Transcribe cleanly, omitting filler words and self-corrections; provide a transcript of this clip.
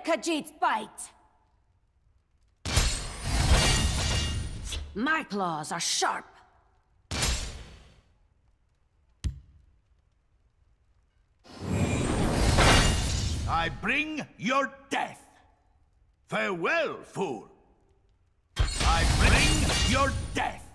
Khajiit's bite! My claws are sharp! I bring your death! Farewell, fool! I bring your death!